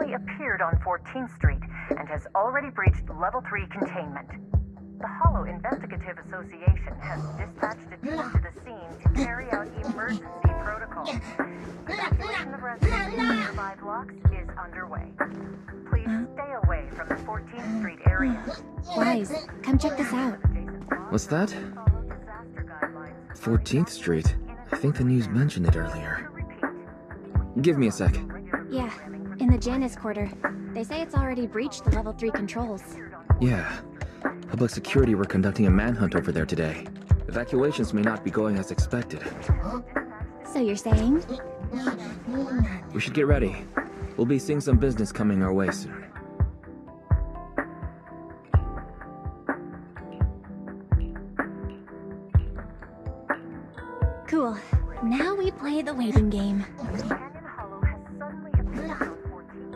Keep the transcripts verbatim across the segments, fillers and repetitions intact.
suddenly appeared on fourteenth Street and has already breached Level three containment. The Hollow Investigative Association has dispatched a team to the scene to carry out emergency protocol. Evacuation of residents in nearby blocks is underway. Please stay away from the fourteenth Street area. Wise, come check this out. What's that? fourteenth Street? I think the news mentioned it earlier. Give me a sec. Yeah, in the Janus Quarter. They say it's already breached the level three controls. Yeah. Public security were conducting a manhunt over there today. Evacuations may not be going as expected. So you're saying? We should get ready. We'll be seeing some business coming our way soon. Cool. Now we play the waiting game. Canyon Hollow has suddenly appeared on fourteenth.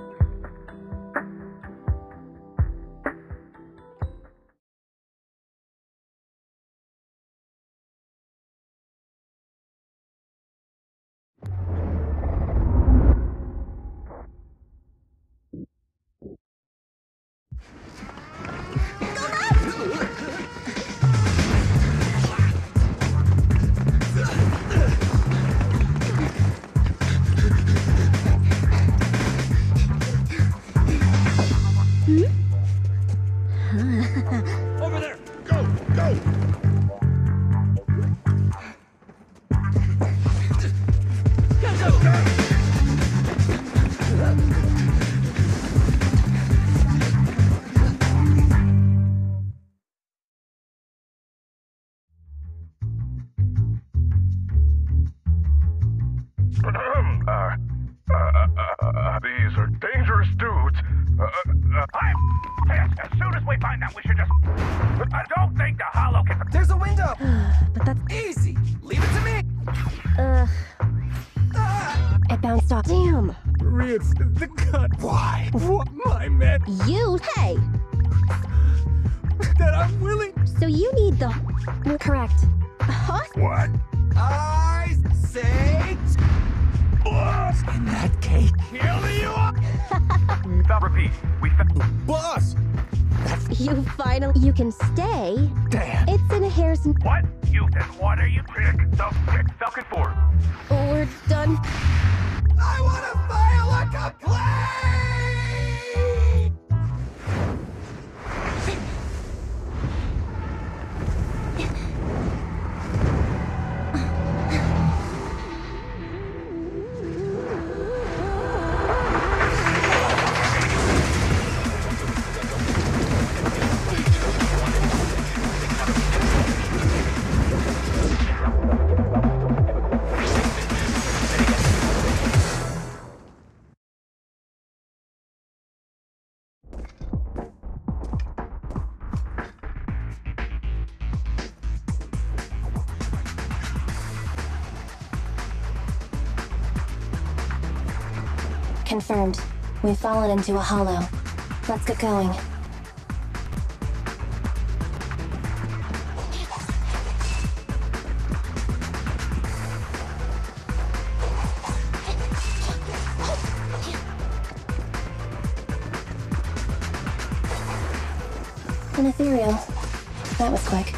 Over there! Go! Go! uh, uh, uh, these are dangerous dudes. Uh, uh, I'm pissed. As soon as we find them, we should just... I don't think the Hollow can... There's a window! But that's... Easy! Leave it to me! Ugh. Ah! It bounced off. Damn! It's the cut. Why? What my man? You? Hey! That I'm willing... So you need the... Correct. Huh? what? I say... Boss! In that case, kill you up! Stop, repeat. We found... Boss! You finally... You can stay. Damn! It's in Harrison... What? You, then what are you? Pick, self, pick, self-conform. We're done. I wanna file a complaint! Confirmed. We've fallen into a hollow. Let's get going. An ethereal. That was quick.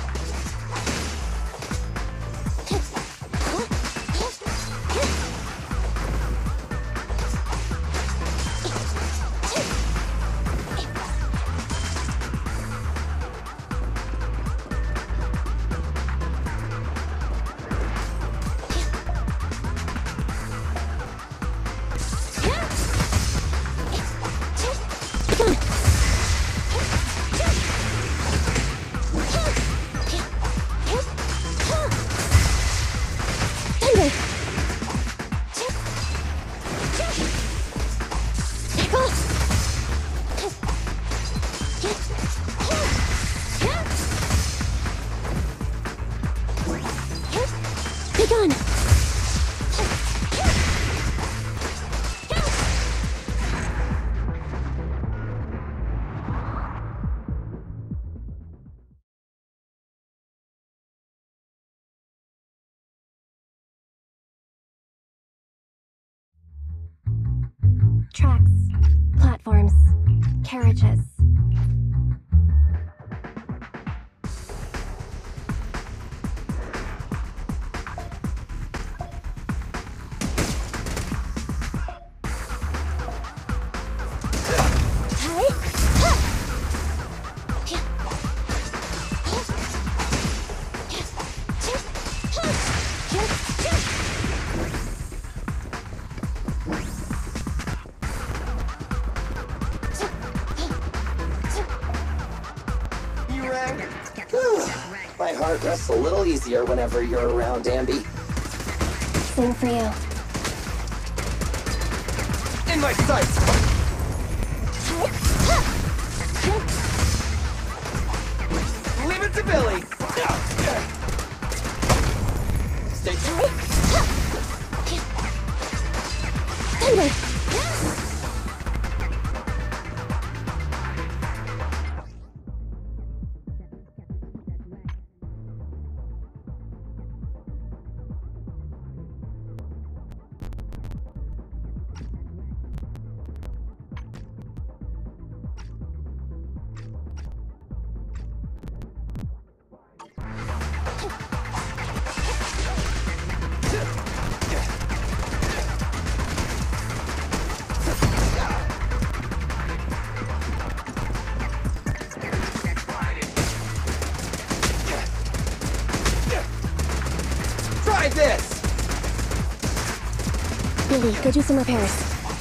Tracks. Plot such as... My heart rests a little easier whenever you're around, Ambi. Same for you. In my sights! Leave it to Billy! Stay tuned! Thunder! Try this! Billy, go do some repairs.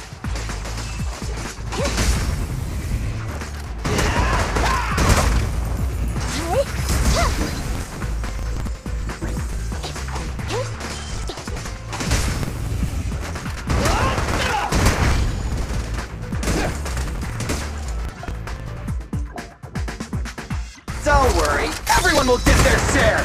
Don't worry, everyone will get their share!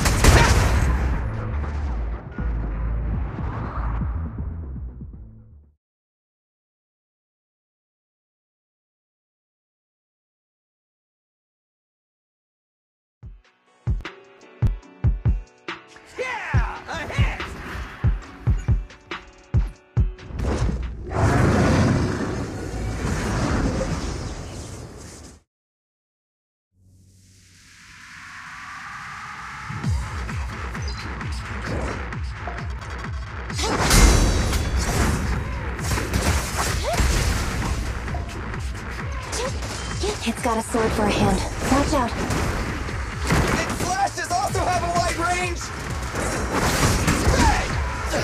Yeah! A hit! It's got a sword for a hand. Watch out. Did flashes also have a wide range? Hey!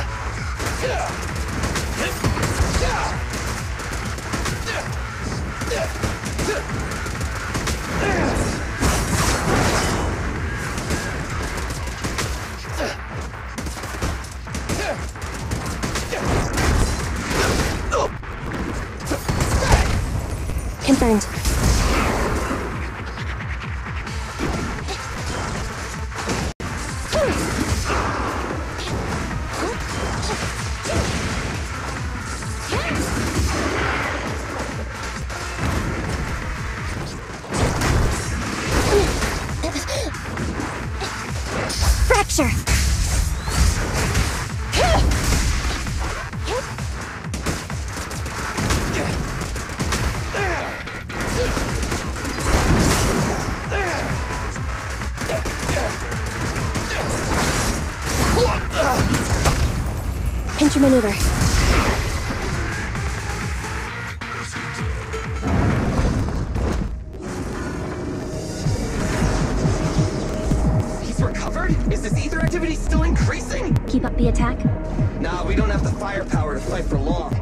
Confirmed. Fracture! Pincher maneuver. He's recovered? Is this ether activity still increasing? Keep up the attack. Nah, we don't have the firepower to fight for long.